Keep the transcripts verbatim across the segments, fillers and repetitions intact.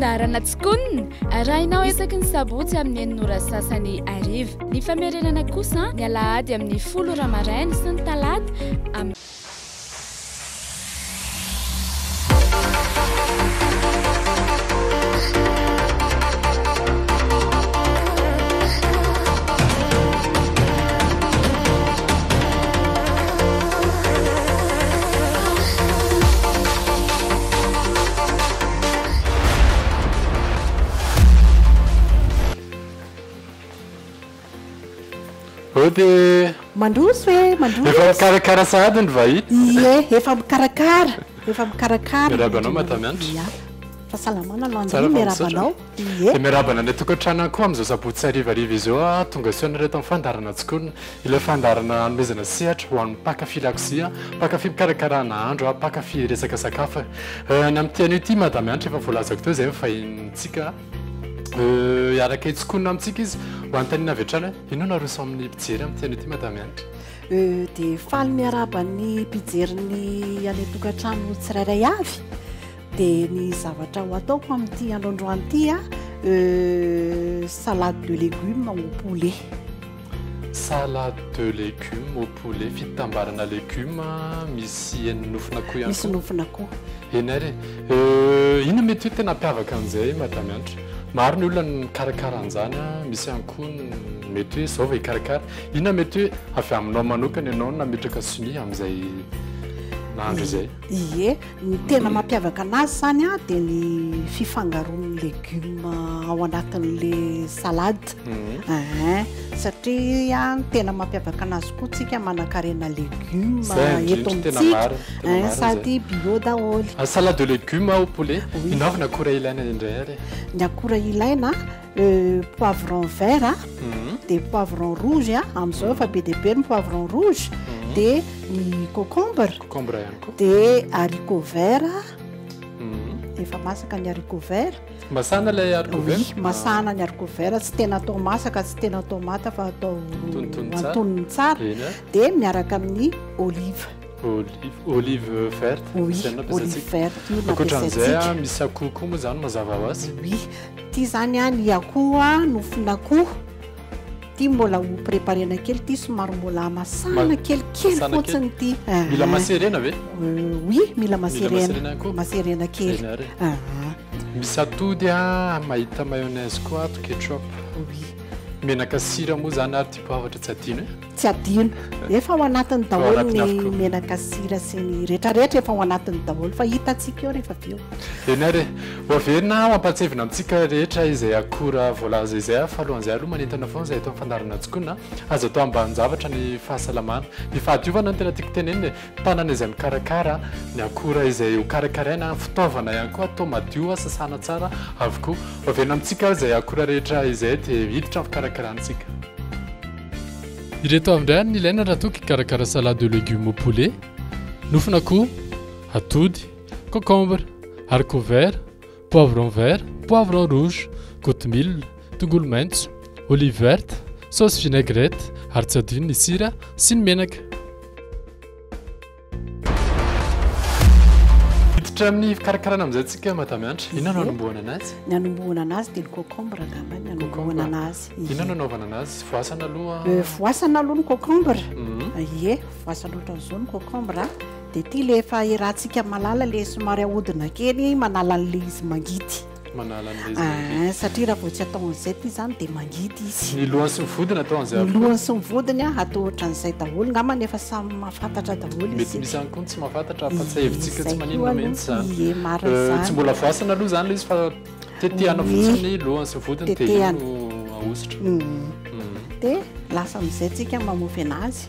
fandarana tsikony arahinao esaky ny sabotsy amin'ny eninora sasany arivo ny famerenana kosa ny alahady amin'ny folo ramarainy sy ny talata amin'ny de mandroso e mandroso efa mikarakara sahady ny vahity ie efa mikarakara efa mikarakara mirabanao matamianitra fahasalamana loandry mirabanao ie de mirabana ny tokantrano koa amin'izao sabotsy arivariva izao a tonga sionareto amin'ny fandarana tsikony ilay fandarana anomezana sehatra ho an'ny mpakafy lakosia mpakafy mikarakarana andro a mpakafy resaka sakafo ny amin'ny tian'io ty matamianitra efa voalazako teo zay fahintsika iaraka itsikona amintsika izy ho antanina avy hatrany hoe inona roso amin'ny mpijery amin'ny tian'io ty matamianitra dia faly miarabany mpijeriny any tokantrano tsirairay avy dia ny zavatra ho ataoko amin'ity androandroany ity a salade de légumes au poulet salade de légumes au poulet fitambarana légumes misy eny nofon'akoho ihany misy nofon'akoho eny ary ina mety hoe tena ampiavaka an'izay matamianitra maro ny olona ny karakara an'izany a misy ihany koa mety hoe zao va hikarakara ina mety hoe avy aminao manokana ianao nametraka sonia amin'izay nahandro izay ie ny tena mampiavaka anazy zany a dia ny fifangaroan'ny légume ao anatin'le salade satria tena mampiavaka anazy koa tsika manakarena légume eto amintsika sady bio daholy salade de légumes au poulet inaovana akora ilaina indray ary ny akora ilaina poivron vert dia poivron rouge a amin'izao efa be dia be ny poivron rouge dia ny concombre concombre ihany koa dia haricot vert efa masaka ny haricot vert masana ilay haricot vert masana ny haricot vert tsy tena atao masaka tsy tena atao mata fa atao antonony tsara dia miaraka amin'ny olive olive olive verte olive verte ankoatran'izay misy akoho koa moa zany mazava ho azy oui ity zany a ny akoho a nofon'akoho ty mbola ho préparena kely ty somary mbola masana kelikely fotsiny ty mila maserena ve oui mila maserena maserena kely misy atody a mahita mayonnaise koa ato ketchup oui menaka sira moa zany ary tipoavatra tsy adino e tsy adino efa ao anatiny daholo ny menaka sira sy ny rehetrarehetra efa ao anatiny daholo fa hitantsika eo rehefa avy eo eny ary hoaverina mampatsevina amintsika rehetra izay akora voalaza izay falohan'izay aloha manentana foana izay atao fandarana tsikona azo atao ambany zavatra ny fahasalamana ny fahadiovana ny tena tiako teneniny tanana izay mikarakara ny akora izay ho karakaraina fitaovana ihany koa atao madio sasana tsara avokoa hoaverina amintsika izay akora rehetra izay dia hiditra amin'ny fikarakaranatsika ireto avindray ny ilaina raha toky karakara salade de légumes au poulet nofon'akoho atody concombre haricot vert poivron vert poivron rouge kotomila tongolo maintso olive verte sauce vinaigrette ary tsy adino ny sira sy ny menaka hiditra amin'ny fikarakarana amin'izay tsika matamianitra inona no anombohana anazy ny anombohana anazy dia ny concombre angamba ny anombohana anazy inona no anaovana anazy voasana aloha voasana aloha ny concombre ie voasana ohatran'izao ny concombre dia ity le efa irantsika malala le somary ahodina kely manala n'le izy mangidy manala n'le izy satria raha vao tsy atao an'izay ty zany dia mangidy izy ny lohany sy ny vodiny atao an'izay ny lohany sy ny vodiny a atao ohatran'izay daholo ngamba nefa samy mahafantatra daholo izy mety misy ihany koa tsy mahafantatra fa tsy hevitsika tsy maninona mihitsy zany ie marina zany tsy mbola voasana aloha zany le izy fa tetehana fotsiny lohany sy ny vodiny dia ino ahositra dia lasa amin'izay tsika mamofy anazy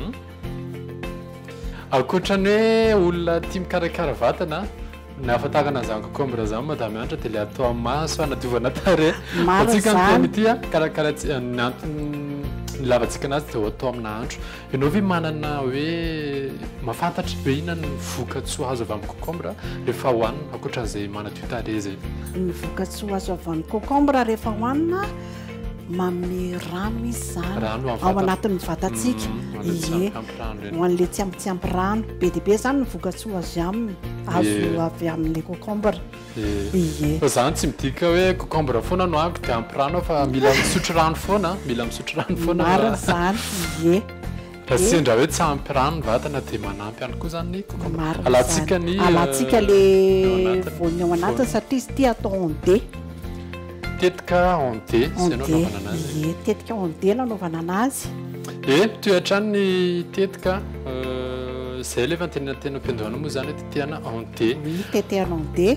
akoatrany hoe olona tia mikarakara vatana ny afatagana zany concombre zany matamianitra dia le atao amin'ny maso anadiovana tarehy atsika nytemity a karakara ny antony ny lavatsika anazy dia atao amina andro ianao ve manana hoe mahafantatra be ina ny voka-tsoa azo avy amin'ny concombre rehefa hohanina akoatran'izay manadio tarehy zay ny voka-tsoa azo avy amin'ny concombre rehefa hohanina manome rano izy zany ao anatin'ny vatantsika ie ho an'le tsy ampy tsy ampy rano be dia be zany ny voka-tsoa azo aminy azo avy amin'le concombre ie fa zany tsy midika hoe concombre foana no aiko dia ampy rano fa mila misotro rano foana mila misotro rano foana marina zany ie raha sendra hoe tsy ampy rano ny vatana dia manampy ihany koa zany ny concombre marina alantsika ny alantsika le voany ao anatiny satria izy tia atao onde tetika onde sy anao anaovana anazy ie tetika onde nanaovana anazy e toetrany ny tetika zay le fantenena tena ampiandohana moa zany hoe tetehana onde oui tetehana onde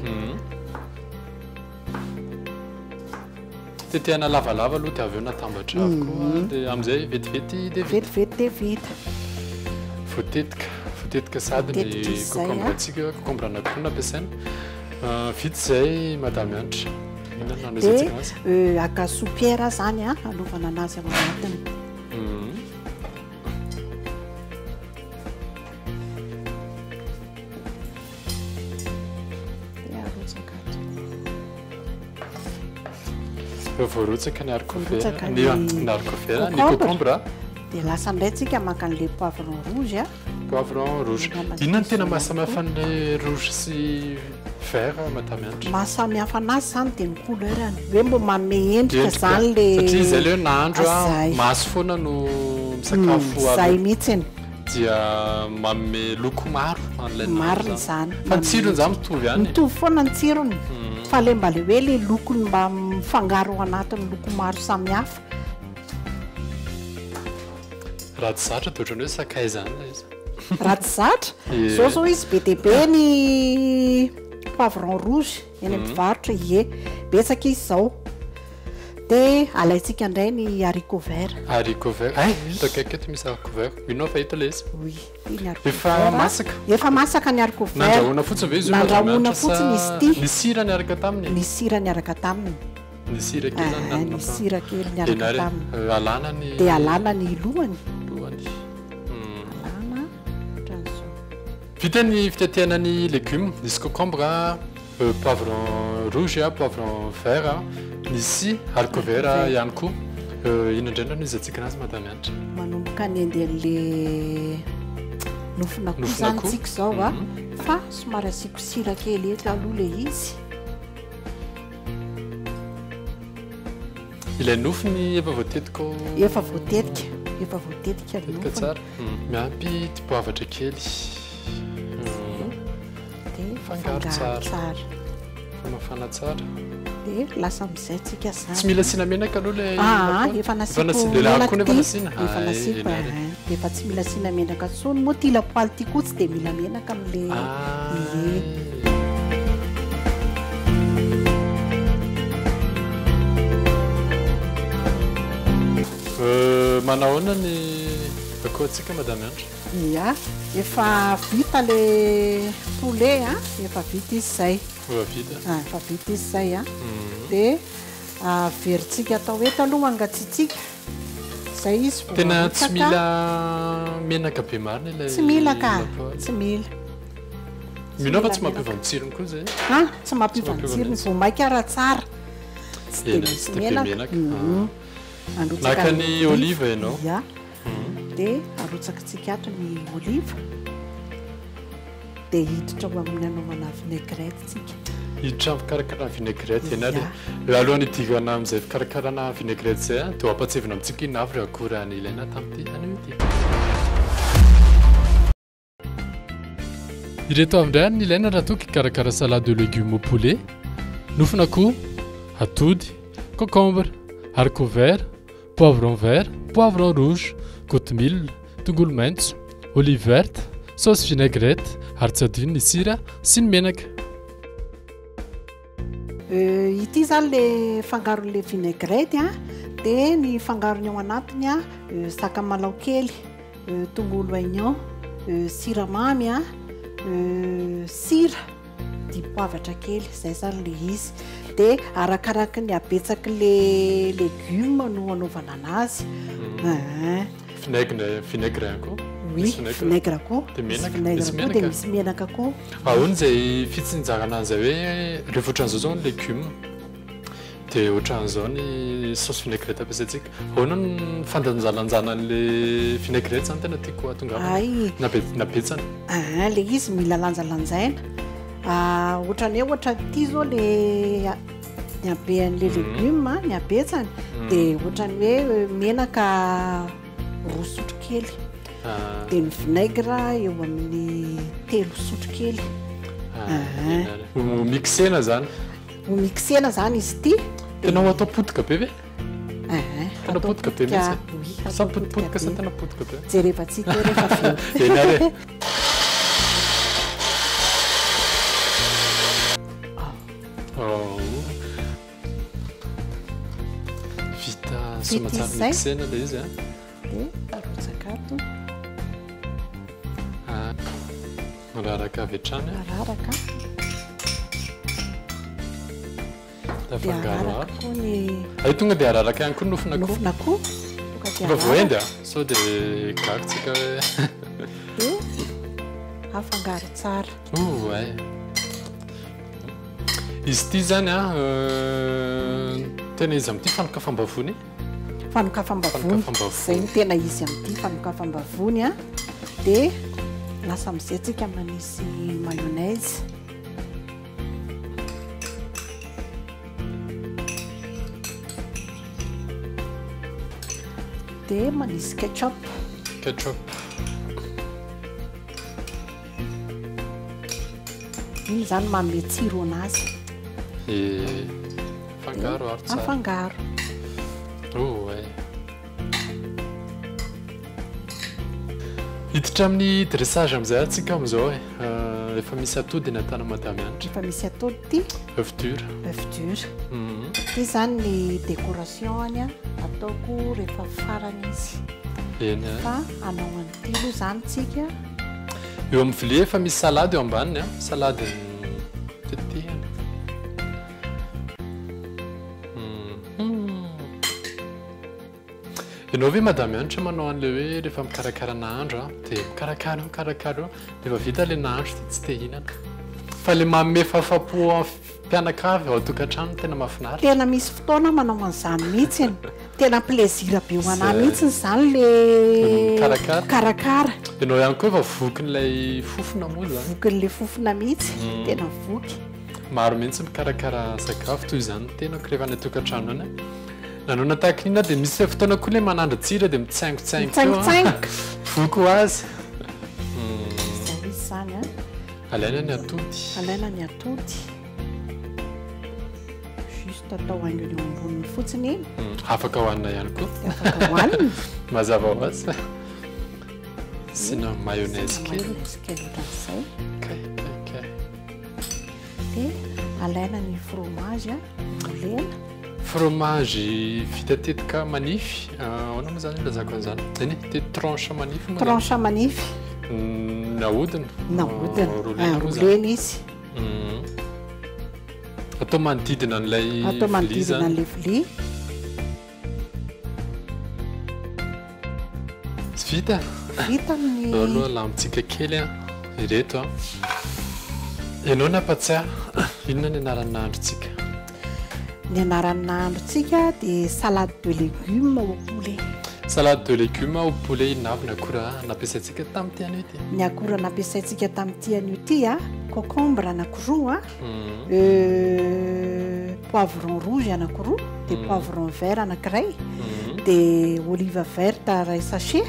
tetehana lavalava aloha dia avy eo natambatra avokoa dia amin'izay vetivety dia vetivety dia vita voatetika voatetika sady ny concombre antsika concombre anakiroa no ampiasaina vita izay madame anitra inona nanaozantsika anazy dia akasoupière zany a anaovana anazy ao anatiny voarotsaka ny haricot ny haricot ny concombre dia lasa indray tsika maka an'le poivron rouge a poivron rouge inona ny tena mahasamihafa an'le rouge sy vert madame anitra mahasamihafa anazy zany dia ny couleurany hoe mbo manome endrika zany le satria izay le hoe nahandro a maso foana no misakafo zay mihitsiny dia manome loko maro an'ilay marina zany fa ny tsirony zany mitovy ihany mitovy foana ny tsirony fa le mba le hoe le lokony mba mifangaro ao anatin'ny loko maro samihafa raha tsy zatra dia ohatrany hoe sakay zany la izy raha tsy zatra zao zao izy be dia be ny poivron rouge eny ampivarotra ie betsaka izy zao dia alaitsika indray ny haricot vert haricot vert ay takaiky eto misy haricot vert inao fahita le izy oui efa masaka efa masaka ny haricot vert nandrahoana fotsiny ve izy nandrahoana fotsiny izy ity ny sira niaraka taminy ny sira niaraka taminy ny sira kely zany ny sira kely niaraka taminy alana ny dia alana ny lohany lohany alana ohatran'izao vita ny fitetehana ny légume nisy concombre poivron rouge a poivron vert a nisy haricot vert ihany koa ino indray no izy atsika anazy madame anitra manomboka ny andehan'le nofona koa zany tsika zao a fa somary asiako sira kely eto aloha le izy ilay nofony efa voatetika efa voatetika efa voatetika tetika tsara miampy dipoavatra kely dia fangaro tsara famafana tsara dia lasa amin'izay tsika zany tsy mila asina menaka aloha le efa nasiko menaka efa nasina efa nasiko dia efa tsy mila asina menaka tsony moa ty lapoaly ty koa tsy dia mila menaka amin'le ie manahoana ny akao antsika madame anitra ia efa vita le poulet a efa vita izy zay efa vita efa vita izy zay a dia averintsika atao eto aloha mangatsiatsika zay izy tena tsy mila menaka be marina ilay tsy mila ka tsy mila minao fa tsy mampiova ny tsirony koa zay a tsy mampiova ny tsirony vao maika ara tsara tsy dia misy menaka naka ny olive ianao ia dia arotsakatsika ato ny olive dia hiditra ao amin'ny anaovana vinaigrette tsika hiditra fikarakarana vinaigrette ena le alohan'ny digana amin'izay fikarakarana vinaigrette zay a dia ampatsevina amintsika iny avy re akora ny ilaina tamin'ity anio ity ireto avindray ny ilaina raha toka hikarakara salade de légume au poulet nofona akoho atody concombre haricot vert poivron vert poivron rouge kotomila tongolo maintso olive verte sauce vinaigrette ary tsy adino ny sira sy ny menaka ity zany le fangaron'le vinaigrette a dia ny fangarony ao anatiny a sakamalaho kely tongolo oignon siramamy a sira dipoavatra kely zay zany le izy dia arakaraka ny abetsaky le légume no anaovana anazy vinaigre vinaigre koa oui vinaigre koa vinaigre koa dia misy menaka koa ahoana zay fitsinjagana zay hoe rehefa ohatran'izao zao ny légume dia ohatran'izao ny sauce vinaigrette ampiasaintsika ahoana ny fandanjalanjana an'le vinaigrette zany tena tiako atonga ay nabetsana le izy mila lanjalanjaina ohatrany hoe ohatra ty zao le ny abean'le legioma ny abetsany dia ohatrany hoe menaka roa sotro kely dia ny vinaigre eo amin'ny telo sotro kely mixena zany ho mixena zany izy ty tena ho atao potika be ve tena potika be mihitsy sa potipotika sa tena potika be jerevantsika rehefa veo eny ary vita somatsara mixena le izy a dia arotsakato mararaka avy hatrany araraka dia araraka koa ny ay tonga dia araraka ihany koa nofina koa nofina koa mba voendy a sao dia gakotsika hoe dia afangaro tsara o ay izy ity zany a tena izy amin'ity fanokafam-bavony fanokafam-bavony zay ny tena izy amin'ity fanokafam-bavony a dia lasa amizay tsika manisy mayonnaise dia manisy ketchup ketchup iny zany manome tsiro anazy e fangaro ary tsara afangaro o ay hiditra amin'ny dressage amin'izay atsika amin'izao e efa misy atody ny atana madamy anitra efa misy atody ty œuf dur œuf dur ty zany ny décoration any a ataoko rehefa farany izy eny fa anao an'ity aloha zany tsika eo amin'ny vilia efa misy salady eo ambaniny a salady tetehana ianao ve madamy anitra manao an'le hoe rehefa mikarakara nahandro a dia mikarakara eo mikarakara eo rehefa vita le nahandro dia tsy te hinana fa le manome fahafapo mpianakavy ao atokantrano tena mahafinaritra tena misy fotoana manao an'izany mihitsiny tena plaisir be ho anahy mihitsiny zany le karakara karakara ianao ihany koa efa voky n'ilay fofona moa zany vokin'le fofona mihitsy tena voky maro mihitsy mikarakara sakafo toy izany tenako rehefa ny atokantrano any nanona tahaka inona dia misy fotoana koa le manandro tsira dia mitsaingotsaingo tsaingotsaingoka voky ho azy zay izy zany a alaina ny atody alaina ny atody juste atao haingony eo amboniny fotsiny iny afaka hohanina ihany koa dia afaka hohanina mazava ho azy sina mayonnaise kely mayonnaise kely ohatran'izay kay kay kay dia alaina ny fromage a molena fromage vita tetika manify ahoana moa zany ilazako an'izany eny te tranche manify moa tranche manify nahodina nahodina rolena izy atao manodidina n'ilay atao manodidina n'ilay vilia vita vita ny aloha lamitsika kely a ireto a ianao nampatsiara inona ny anaran'ny nahandrotsika ny anaran'ny nahandrotsika dia salade de légume au poulet salade de légume au poulet inavy ny akora nampiasaintsika tamin'ity anio ity ny akora nampiasaintsika tamin'ity anio ity a concombre anankiroa a poivron rouge anankiroa dia poivron vert anankiray dia olive verte ray sachet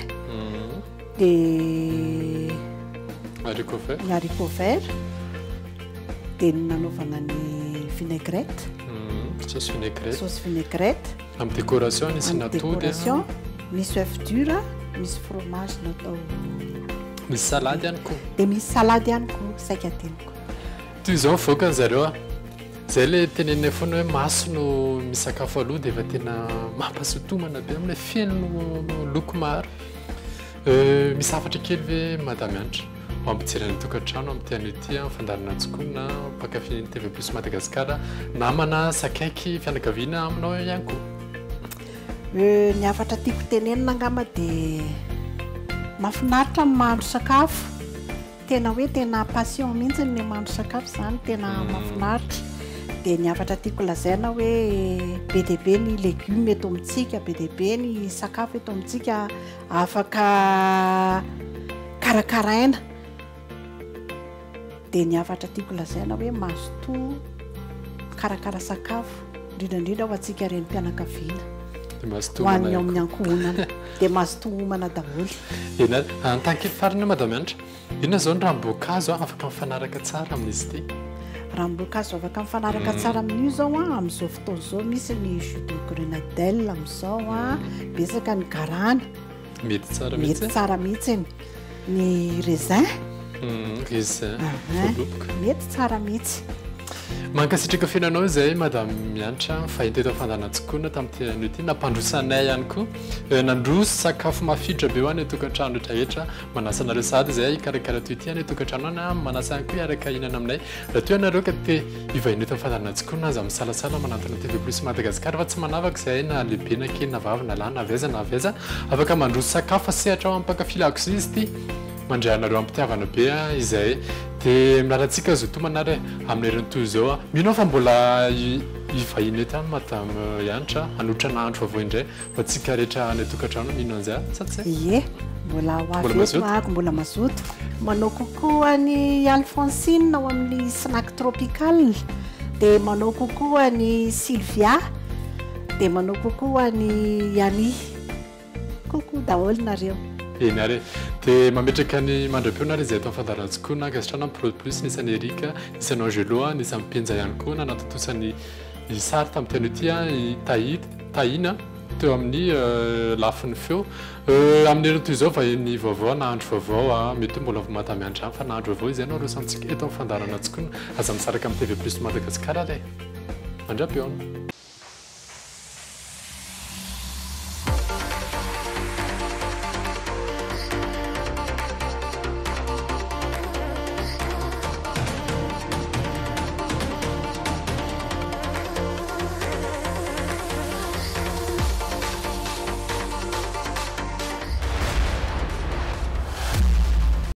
dia haricot vert ny haricot vert dia nanaovana ny vinaigrette sauce vinaigrette sauce vinaigrette amin'ny décoration nisy natody décoration misy œuf dur misy fromage natao misy salady ihany koa dia misy salady ihany koa saika teniko toy izao mivoaka ny zareo a zay le tenenina foana hoe maso no misakafo aloha dia efa tena mampasotomana be amin'ilay fiaino loko maro misy afatra kely ve madamy anitra ho ampitsirany tokantrano amin'ity anio ity a fandarana tsokonina mpakafiny T V plus Madagasikara namana sakaiky fianakaviana aminao ihany koa ny afatra tiako tenenina angamba dia mahafinaritra ny mahandro sakafo tena hoe tena passion mihitsy ny mahandro sakafo zany tena mahafinaritra dia ny afatra tiako lazaina hoe be dia be ny légume eto amintsika be dia be ny sakafo eto amintsika afaka karakaraina dia ny afatra tiako lazaina hoe mazoto karakara sakafo indrindrandrindra ho antsika reny mpianakaviana ho an'ny ao amin'ny ankohonana dia mazoto homana daholo ena antankery fariny madame Anitra inona zao ny ranom-boankazo afaka mifanaraka tsara amin'izy ity ranom-boankazo afaka mifanaraka tsara amin'io zao a amin'izao fotoana zao misy ny jus de grenadelle amin'izao a betsaka ny garana mety tsara mety tsara mihitsy ny raisin raisin mety tsara mihitsy mankasitraka fiainanao izay madame Anitra fahiny teto fandanantsikona tamin'ity anio ity nampandrosanay ihany koa nandroso sakafo mafiditra be ho any tokantrano rehetrarehetra manasa anareo sady izay karakara toy ity any tokantrano any manasa ihany koa hiaraka hinana aminay raha toy anareo ka te hivahiny eto fandanantsikona aza misalasala manantona T V plus Madagasikara fa tsy manavaka izay na lehibe na kely na vavy na lahy na aveza na aveza afaka mandroso sakafo fa sehatra ao ampakafilako izy ity mandray anareo ampitiavana be izay dia milarantsika zo tomanare amin'ireny toy izao mino fa mbola hivahiny eto any madame Anitra hanotra nahandro vaovao indray fa tsika rehetra any tokantrano mino an'izay satsy ie mbola hoavy ako mbola mazoto manao kokoa ny Alphonsine ao amin'ny snack tropical dia manao kokoa ny Sylvia dia manao kokoa ny Yani kokoa daholo nareo eny ary dia mametraka ny mandram-peonary izay atao fandarantsikoana akasitrana ny Prod Plus nisany Erika nisany Angelo nisany Mpenja ihany koa na natotosany sary tamin'ny teny ity tahina teo amin'ny lafin'ny feo amin'ny eriny toy izao vahiny vaovao nahandro vaovao mety hoe mbola madame Anitra fa nahandro vaovao izay anao resantsika eto amin'ny fandaranantsikona aza misaraka amin'ny T V plus Madagasikara re mandram-peona